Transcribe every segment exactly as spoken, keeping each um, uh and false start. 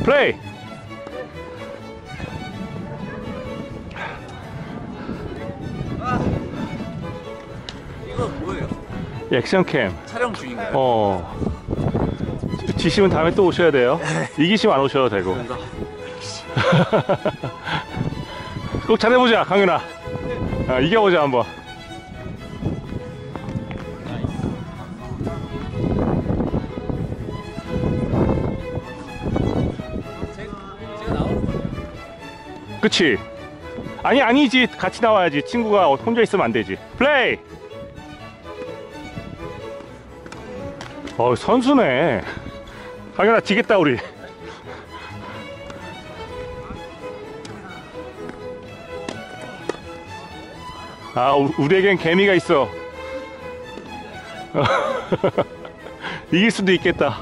플레이. 이거 뭐예요? 액션캠. 촬영 중인가요? 어. 지시면 다음에 또 오셔야 돼요. 이기시면 안 오셔도 되고. 꼭 잘해보자, 강윤아. 아, 이겨보자 한번. 제가 나오는 거예요? 그치? 아니 아니지, 같이 나와야지. 친구가 혼자 있으면 안 되지. 플레이. 어, 선수네. 강현아, 지겠다 우리. 아, 우, 우리에겐 개미가 있어. 이길 수도 있겠다.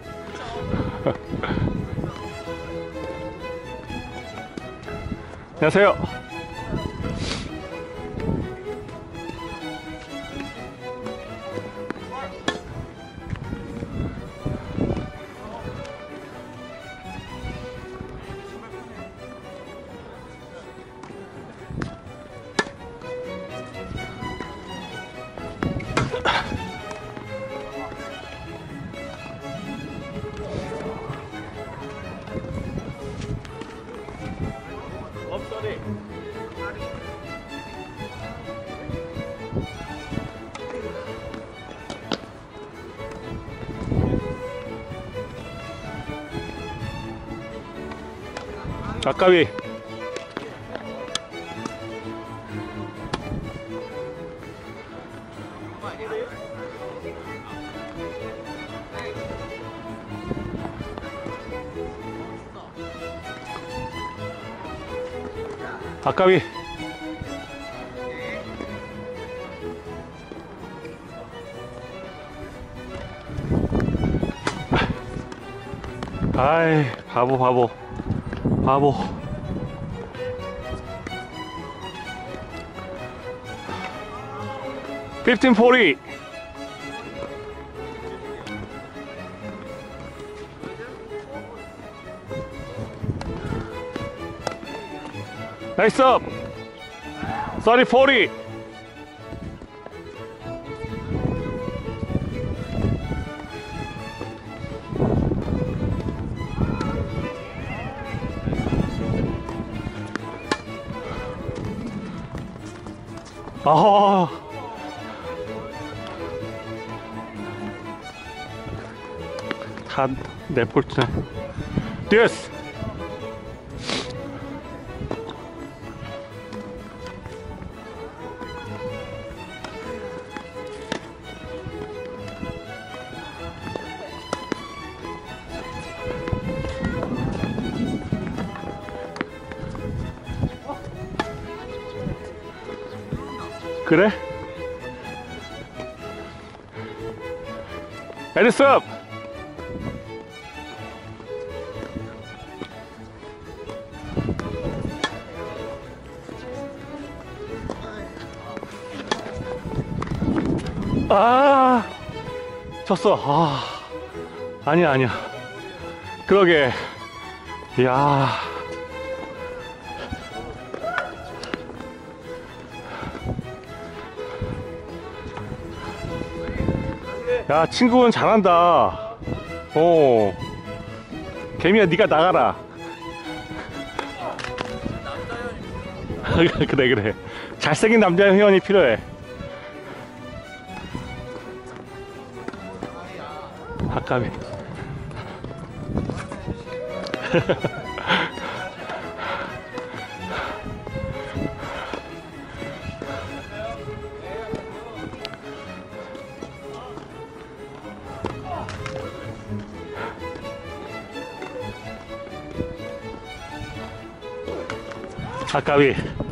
안녕하세요. 아까비. 아까비. 아이, 바보 바보 바보. 십오 사십. 나이스 업. 삼십 사십. 아, 다 내 폴트네. 됐어. 그래? 에디스 업! 아, 졌어. 아, 아니야, 아니야. 그러게. 이야. 야, 친구는 잘한다. 어. 개미야, 네가 나가라. 그래, 그래. 잘생긴 남자 회원이 필요해. 아까비. 아까비.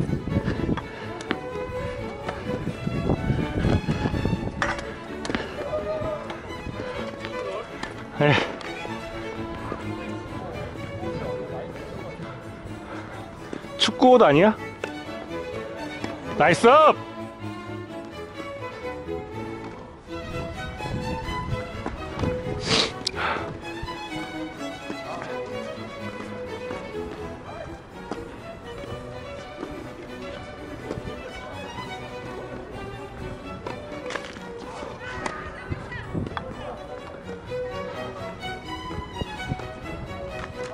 에. 축구옷 아니야? 나이스 업!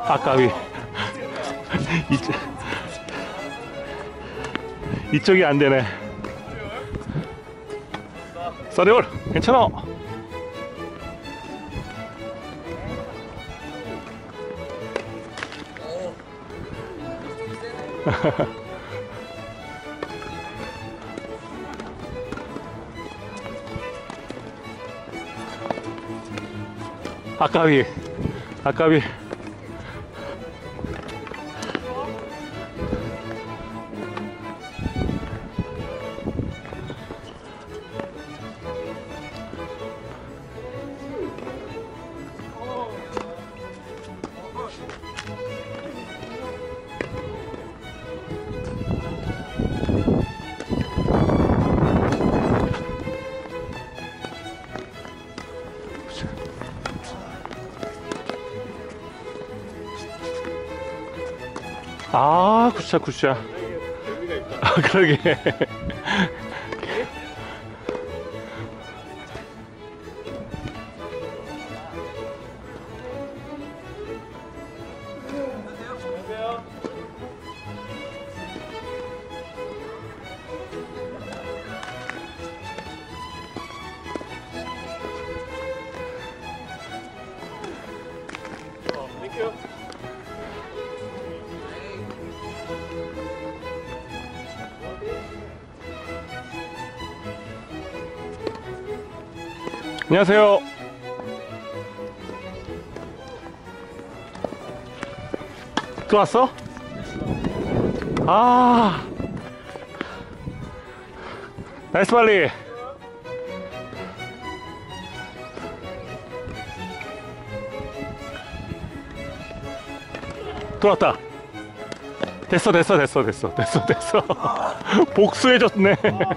아까비. 이쪽, 이쪽이 안 되네. 쏘리올 괜찮아. 아까비, 아까비. 아, 굿샷, 굿샷. 아, 그러게. 안녕하세요. 또 왔어? 아, 나이스 발리. 들어왔다. 됐어, 됐어, 됐어, 됐어, 됐어, 됐어. 복수해줬네.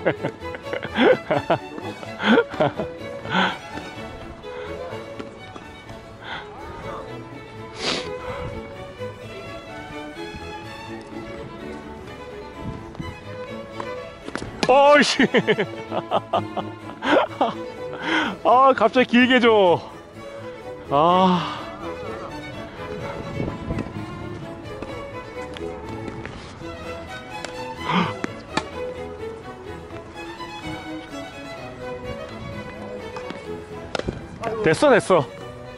어이씨. 아, 갑자기 길게 줘. 아. 됐어, 됐어.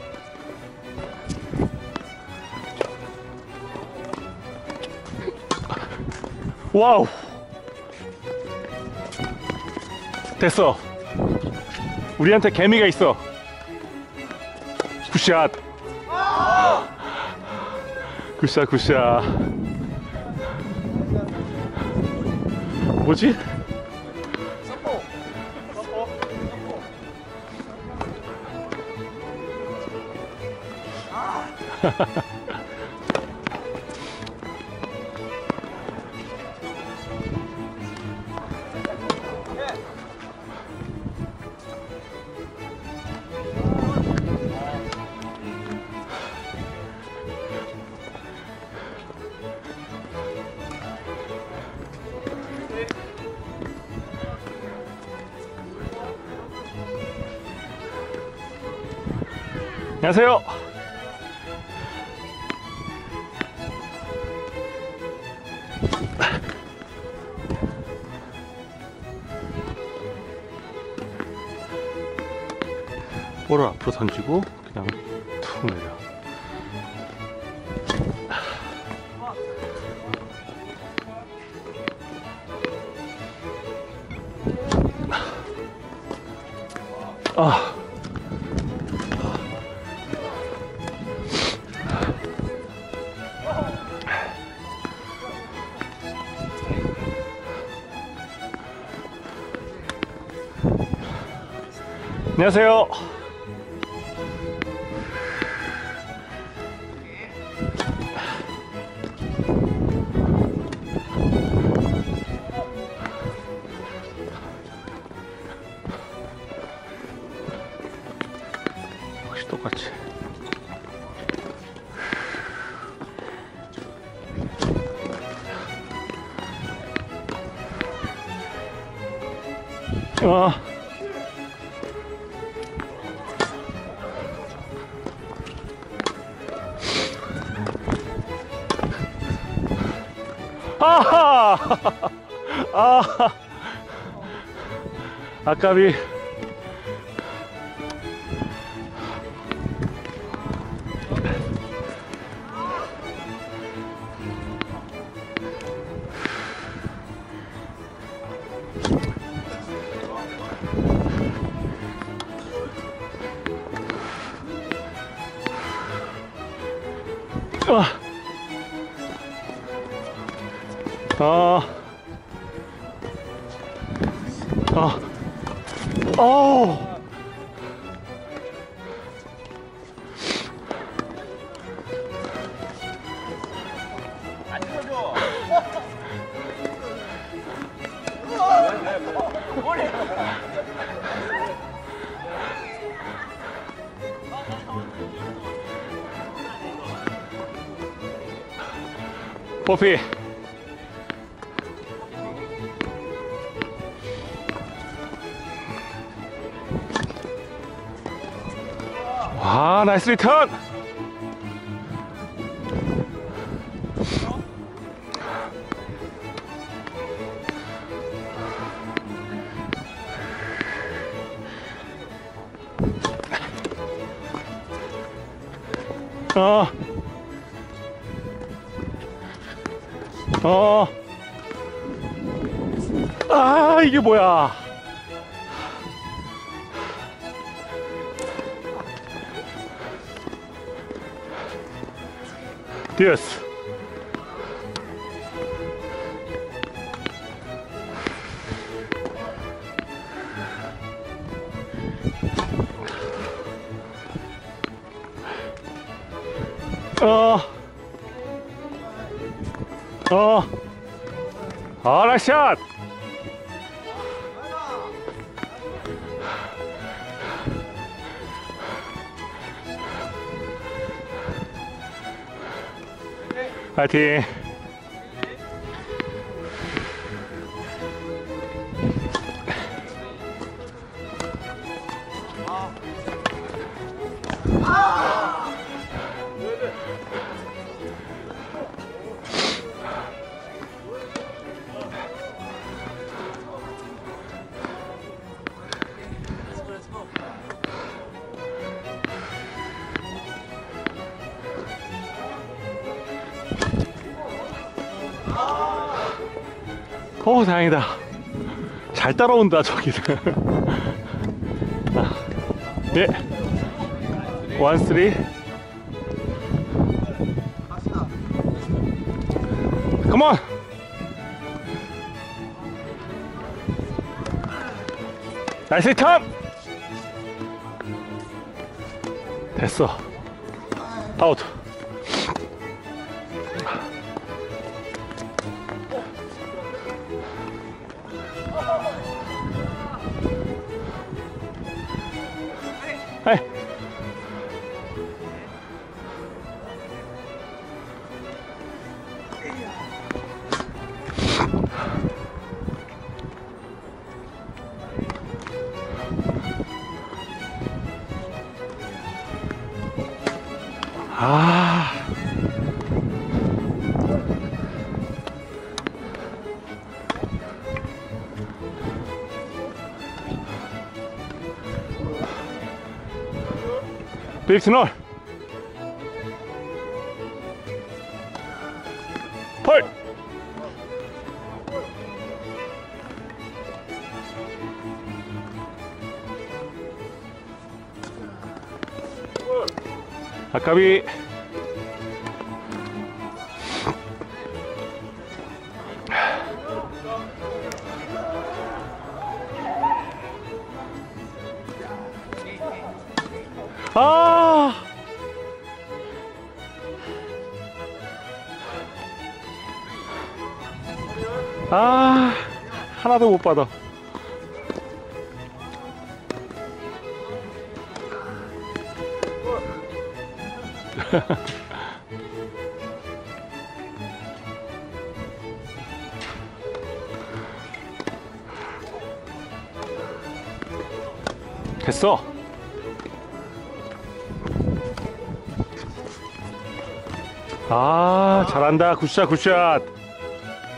와우. 됐어. 우리한테 개미가 있어. 굿샷. 굿샷, 굿샷. 뭐지? 안녕하세요. 볼을 앞으로 던지고 그냥 툭 내려. 아. 안녕하세요. 역시 똑같이. 아. 아하! 아, 아까비. 아. 아, 아, 어, 안 쳐줘. 뭐래? 뽀피. 아, 나이스 리턴. 어. 어. 아, 이게 뭐야. 디어스. 어. 어. 아, 나이스 샷. 파이팅. 어, 다행이다. 잘 따라온다, 저기는. 아, 네. 원, 쓰리. 컴온! 나이스 턴! 됐어. 아웃. 에이. 아. 빅스널 펄. 아까비. 아. 아, 하나도 못 받아. 됐어. 아, 잘한다. 굿샷, 굿샷.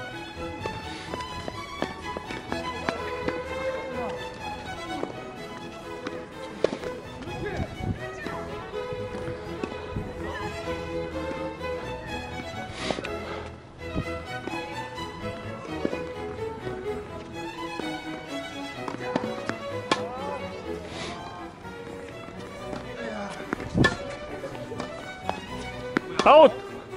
아웃.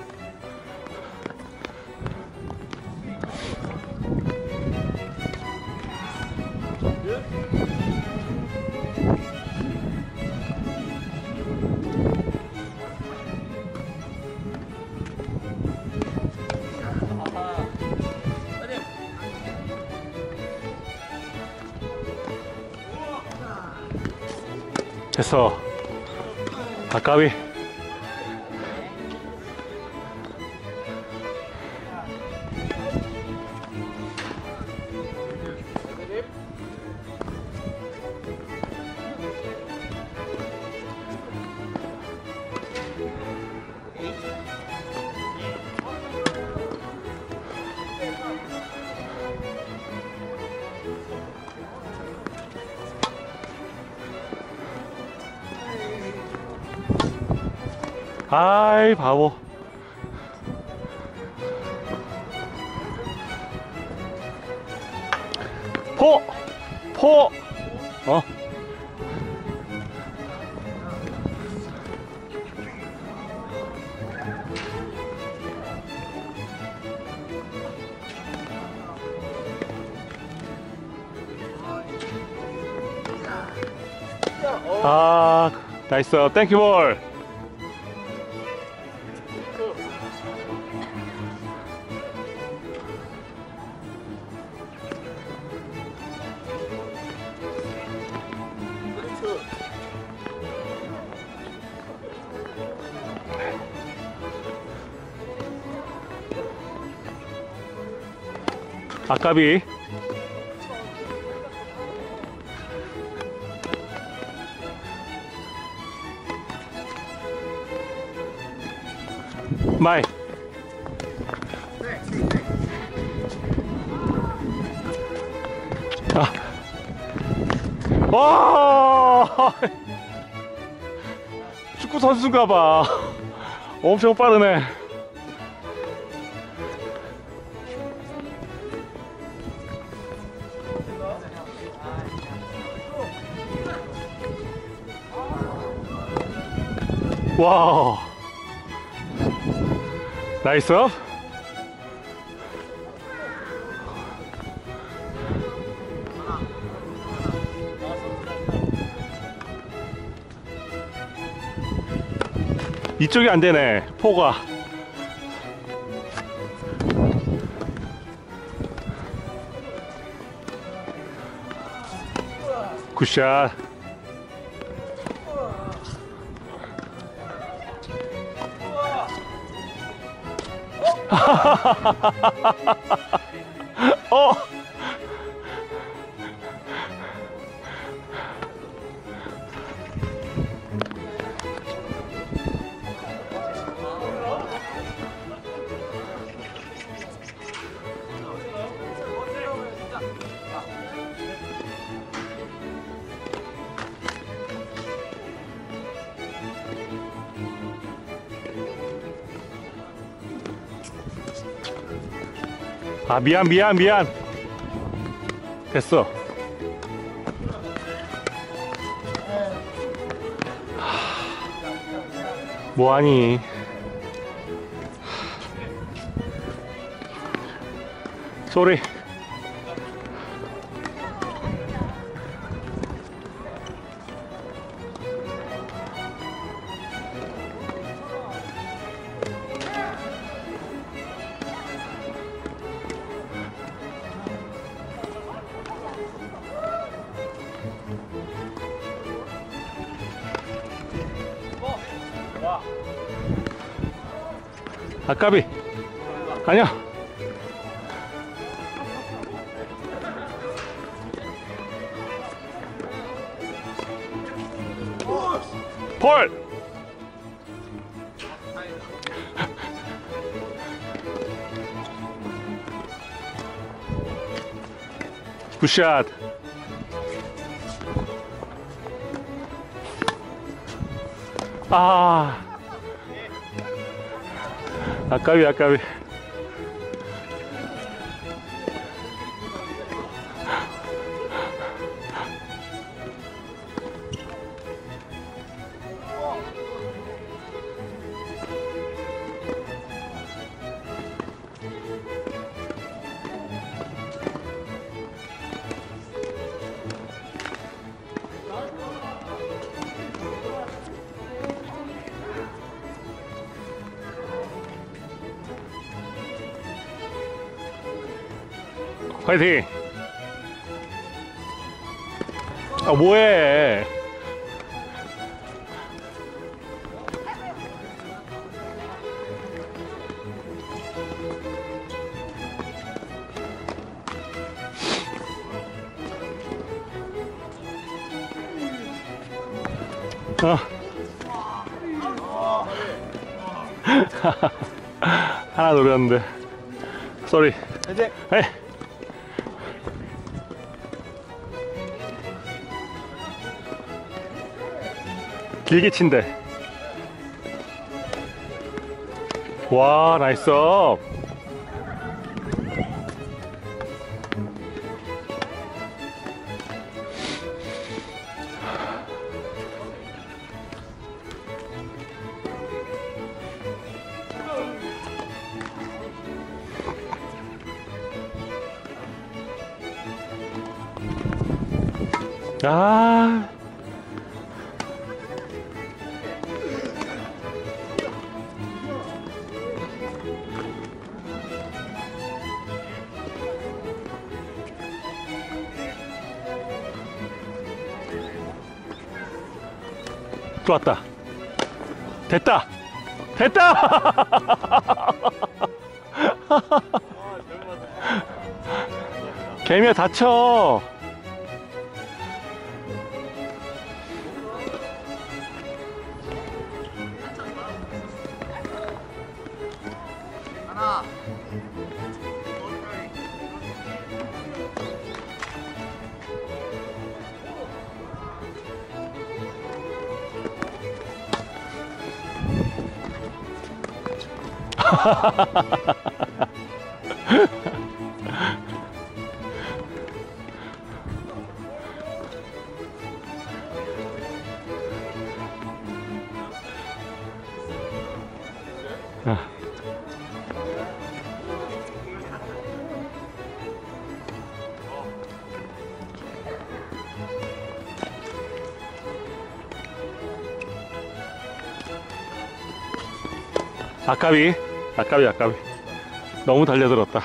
됐어. 아까비. 아이 바보. 포! 포! 어? 아, 나이스. 땡큐 볼. 아까비. 마이. 아. 와! 축구 선수인가 봐. 엄청 빠르네. 와우. 나이스. 이쪽이 안 되네. 포가. 굿샷. 어. 아 미안 미안 미안. 됐어. 뭐하니. 쏘리. 아까비. 아니야. 볼. 굿샷. 아. 아까비 아까비. 화이팅! 아, 뭐해? 어. 하나 노렸는데. 쏘리. 이제 에이. 길게 친대. 와, 나이스 업. 아. 좋았다. 됐다. 됐다. 개미야 다쳐. 하나. 아. 아까비, 아까비, 아까비. 너무 달려들었다.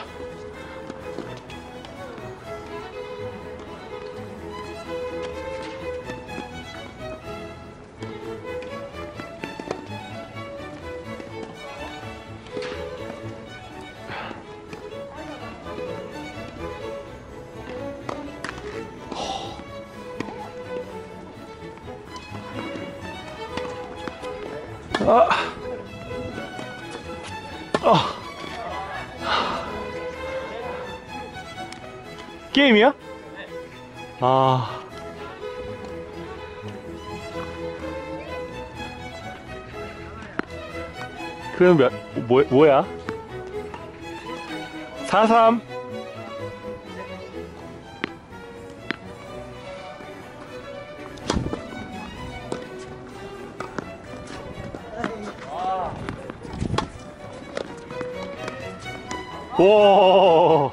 아. 아. 게임이야? 아. 그럼 몇, 뭐, 뭐야? 사 삼. 오.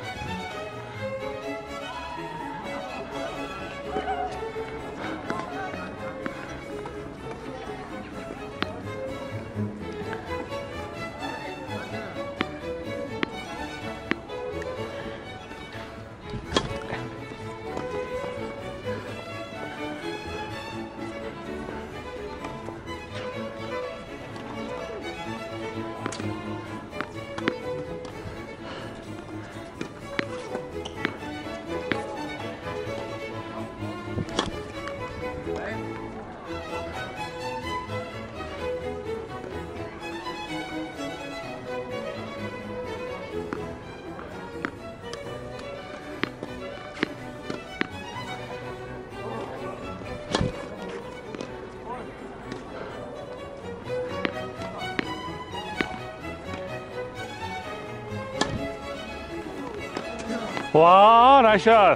와, 나이스샷.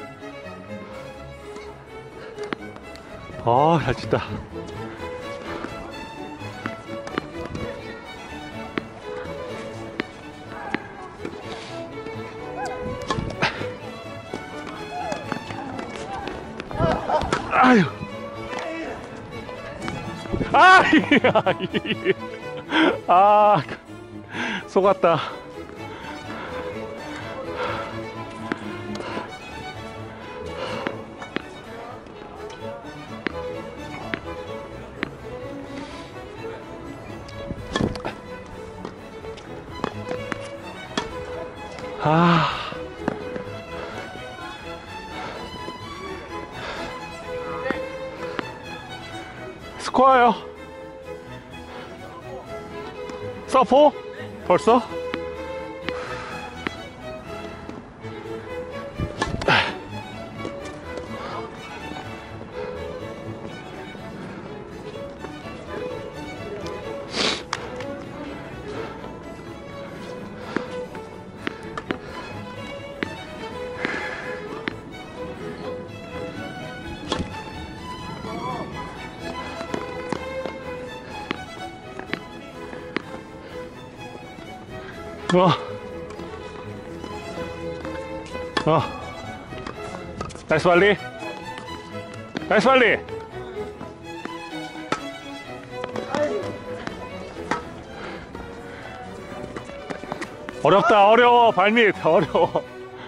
아, 잘 친다. 아유. 아, 아, 속았다. 아. 스코어요. 서포? 벌써? 어. 어. 나이스 발리. 나이스 발리. 어렵다, 어려워. 발밑, 어려워.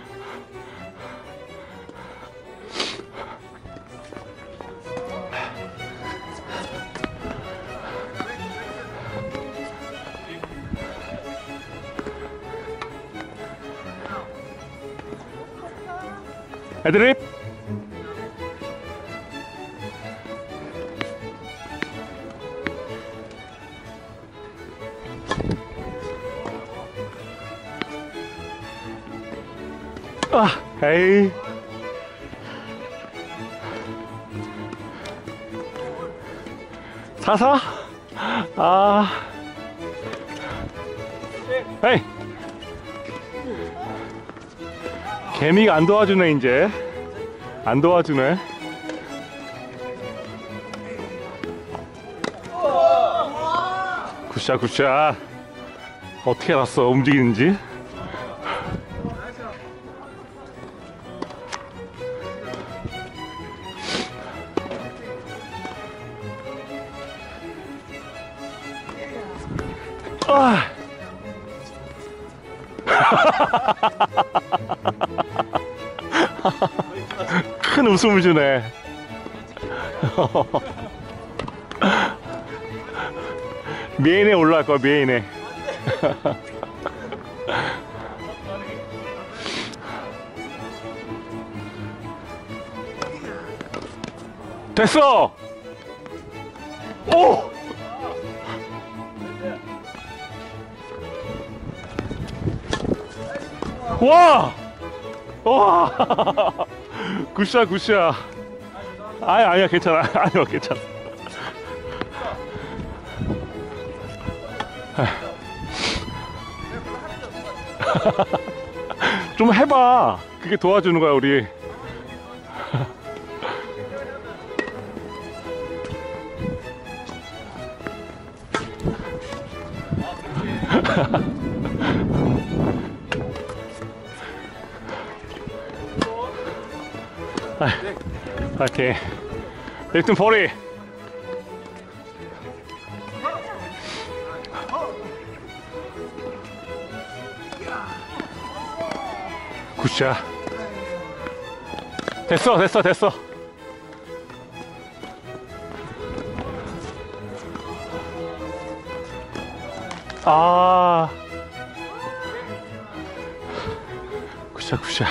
애드립. 아, 에이. 사사? 아. 에이. 개미가 안 도와주네. 이제 안 도와주네. 굿샷 굿샷. 어떻게 알았어 움직이는지. 아. 큰 웃음을 주네. 메인에 올라갈 거야, 메인에. 됐어. 오. 와. 와. 굿샷 굿샷. 아니 아니야 괜찮아. 아니요 괜찮아. 좀 해봐. 그게 도와주는 거야 우리. 오케이. 일등 포리. 굿샷. 됐어 됐어 됐어. 아. 굿샷 굿샷.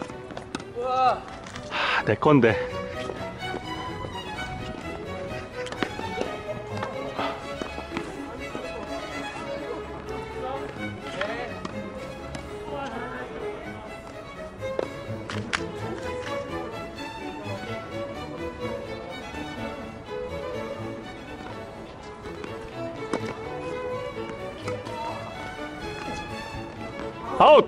내 건데. 아웃.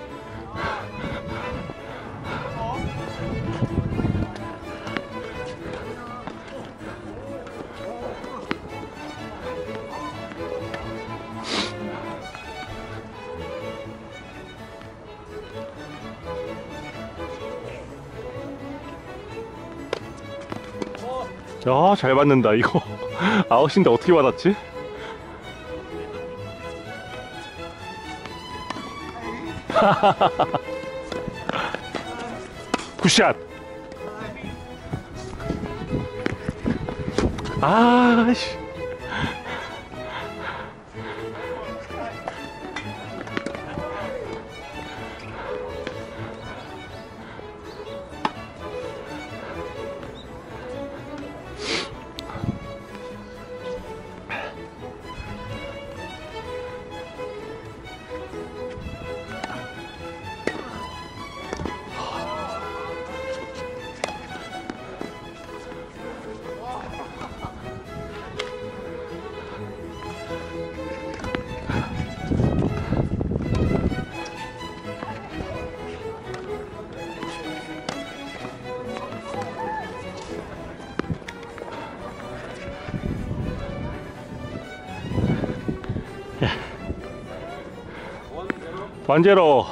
야, 잘 받는다. 이거 아웃인데 어떻게 받았지? 굿샷. 아씨. 원제로.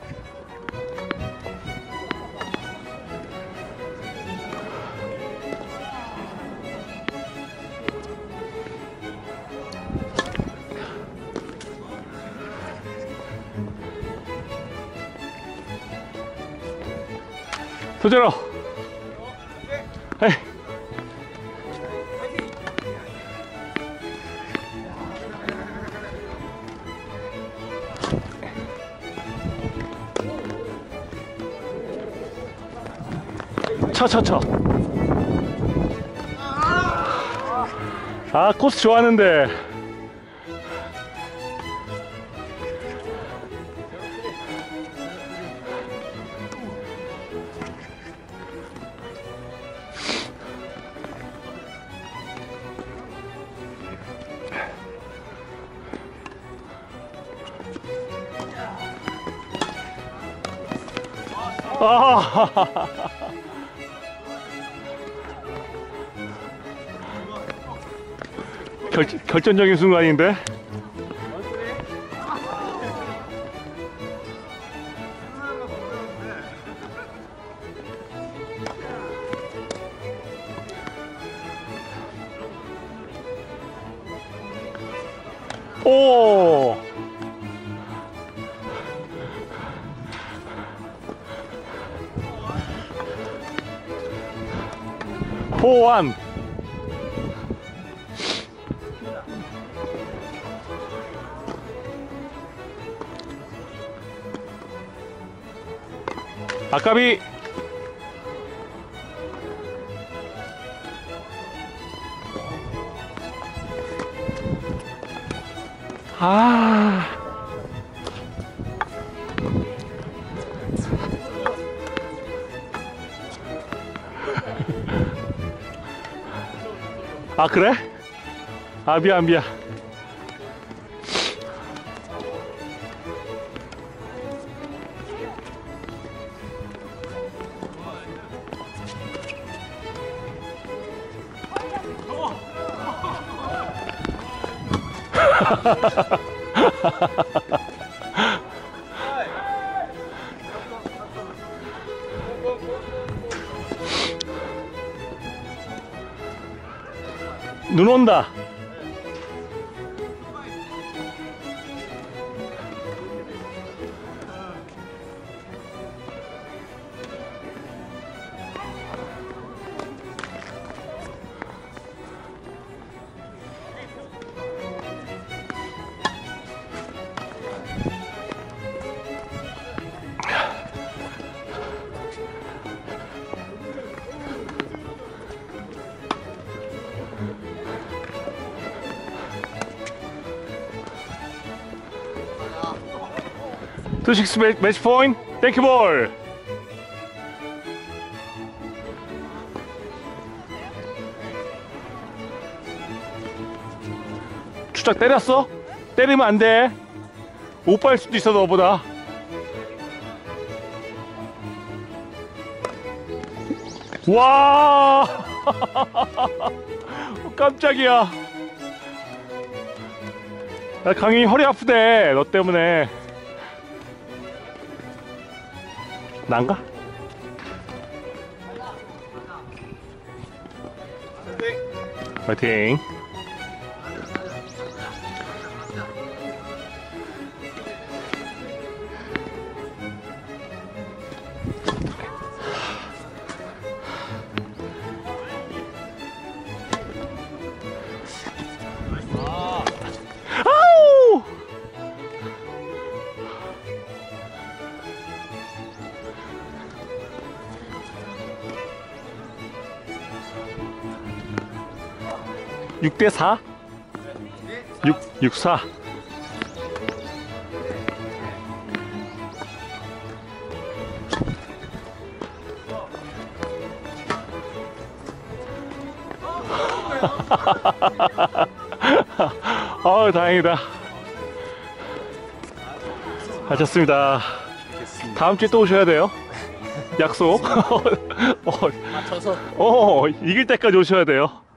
투제로. 에이. 차차차. 아, 코스 좋았는데. 아. 결, 결정적인 순간인데. 오. 포원. 아까비. 아. 아, 그래? 아, 미안 미안. 눈 온다. 투식스 매치 포인트. 땡큐 볼. 추적 때렸어? 때리면 안 돼. 오빠일 수도 있어 너보다. 와 깜짝이야. 야, 강희 허리 아프대 너 때문에. 난가? 파이팅. 아우! 육 대 사? 육, 육, 사. 아우, 다행이다. 하셨습니다. 다음 주에 또 오셔야 돼요. 약속. 어, 맞춰서 어, 이길 때까지 오셔야 돼요.